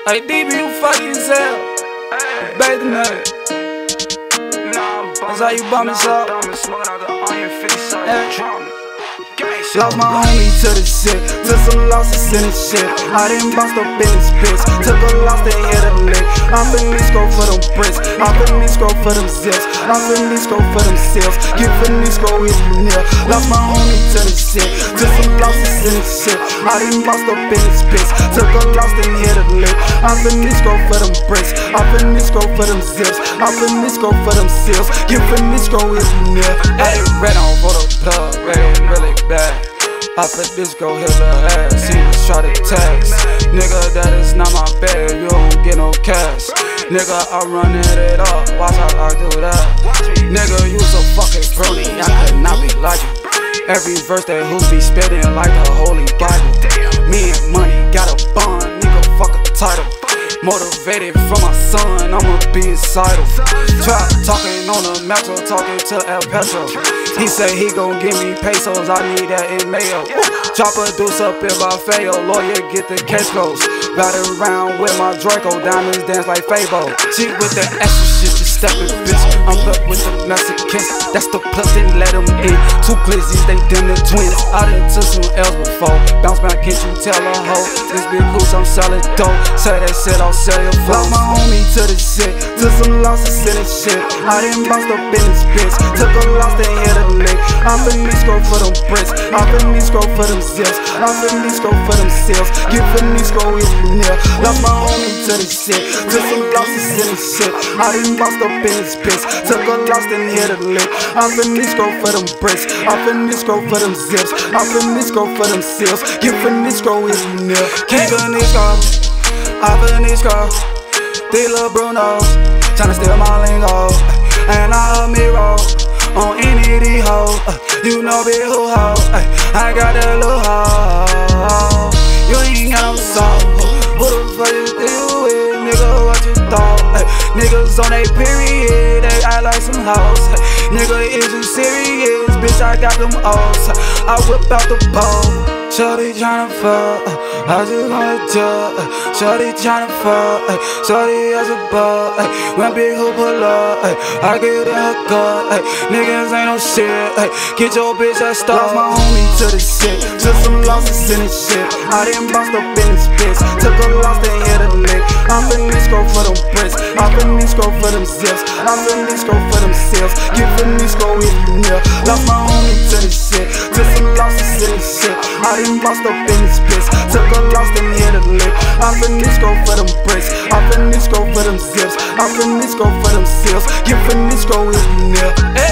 Hey, DB, you funny as hell. Baby nut. That's how you bum us up. Lost my homie to the shit, took some losses in the shit. I didn't bust up in this bitch, took a loss to hit a lick. I'm finna go for them bricks, I'm finna go for them zips, I'm finna go for them seals. Get finna go if you near. Lost my homie to the shit, took some losses in the shit. I didn't bust up in this bitch, took a loss to hit a lick. I'm finna go for them bricks, I'm finna go for them zips, I'm finna go for them seals. Get finna go if you near. Hey, red on for the plug, red really bad. I for this go hit her ass, he was try to text. Nigga, that is not my bad, you don't get no cash. Nigga, I'm running it up, watch how I do that. Nigga, you so fucking brony, I could not be like you. Every verse that who's be spitting like the Holy Bible. Me and money got a bond, nigga, fuck a title. Motivated from my son, I'ma be suicidal. Trap talking on the metro, talking to El Petro. He say he gon' give me pesos, I need that in mayo. Chopper deuce up in my fail, lawyer get the case closed. Ride around with my Draco, diamonds dance like Fabo. She with the extra shit, just steppin' bitch. I'm up with the Mexicans, that's the plus, they let them in. Two glizzies, they them the twins. I done took some L's before. Bounce back, can't you tell a hoe? This big goose, I'm selling dope. Say that shit, I'll sell your flow. Lost my homie to the shit, took some losses in the shit. I didn't bust up in this bitch, took a loss to hit a lick. I'm finna go for them bricks, I'm finna go for them zips, I'm finna go for them seals. Get finna go if you near. Lost my homie to the shit, took some losses in the shit. I didn't bust up in this bitch, took a loss and hit a lick. I'm finna go for them bricks, I'm finna go for them zips, I'm finna go for them seals. Get finna go if you near. Keep finna go, I finna go. These little Brunos tryna steal my lingo, and I a mirror on any of these hoes. You know big who hoe, I got that little hoe. You ain't got no soul. Who the fuck you deal with, nigga? What you thought? Niggas on they period, they act like some hoes. Nigga, is you serious? Bitch, I got them O's. I whip out the bowl. Shorty tryna fuck, I just wanna judge. Shorty tryna fuck, shorty as a bug. When big who pull up, I get in her gut. Niggas ain't no shit, get your bitch that stuff. Lost my homie to the shit, took some losses in this shit. I didn't bust up in this bitch, took a loss to hit a lick. I'm finna go for them bricks, I'm finna go for them zips, I'm finna go for them seals. Get finna go if you near. Lost my homie to the shit, took some losses in this shit. I didn't bust up in this bitch, took a loss and hit a lick. I'm finna go for them bricks, I'm finna go for them zips, I'm finna go for them seals. Get finna go if you near.